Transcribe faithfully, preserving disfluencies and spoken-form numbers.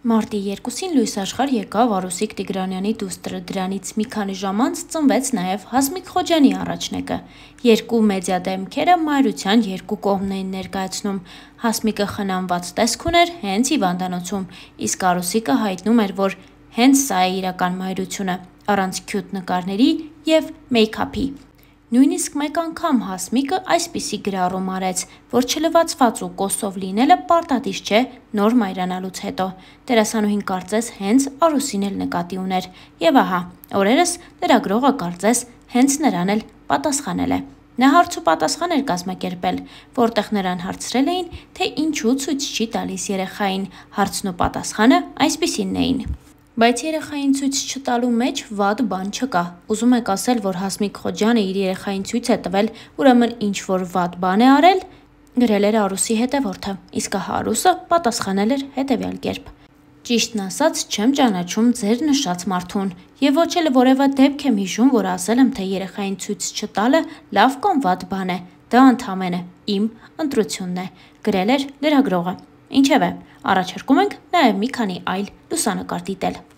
Մարտի երկուսին լույս աշխարհ եկավ Արուսիկ Տիգրանյանի դուստրը, դրանից մի քանի ժամ անց ծնվեց նաև Հասմիկ Խոջյանի առաջնեկը։ Երկու մեդիա դեմքերը մայրության երկու կողմն էին ներկայացնում։ Հասմիկը խնամված տեսք ուներ հենց հիվանդանոցում, իսկ Արուսիկը հայտնում էր, որ հենց սա է իրական մայրությունը, առանց քյութ նկարների և մեյքափի։ Նույնիսկ մեկ անգամ Հասմիկը այսպիսի գրառում արեց, որ չլվացված ու կոսով լինելը պարտադիր չէ նոր մայրանալուց հետո։ Դերասանուհին կարծես հենց Արուսին էլ նկատի ուներ, և ահա, օրերս լրագրողը կարծես հենց նրան էլ պատասխանել է։ Նա հարց ու պատասխան էր կազմակերպել, որտեղ նրան հարցրել էին, թե ինչու ցույց չի տալիս երեխային, հարցն ու պատասխանը այսպիսինն էին. Բայց երեխային ցույց չտալու մեջ վատ բան չկա։ Ուզում եք ասել, որ Հասմիկ Խոջյանը իր երեխային ցույց է տվել, ուրեմն ինչ-որ վատ բան է արել, գրել էր Արուսի հետևորդը, իսկ ահա Արուսը պատասխանել էր հետևյալ կերպ. Ճիշտն ասած, չեմ ճանաչում ձեր նշած մարդուն, և ոչ էլ որևէ դեպք եմ հիշում, որ ասել եմ, թե երեխային ցույց չտալը լավ կամ վատ բան է, դա ընդամենը իմ ընտրությունն է, գրել էր լրագրողը։ Ինչևէ, առաջարկում ենք նաև մի քանի այլ լուսանկար դիտել։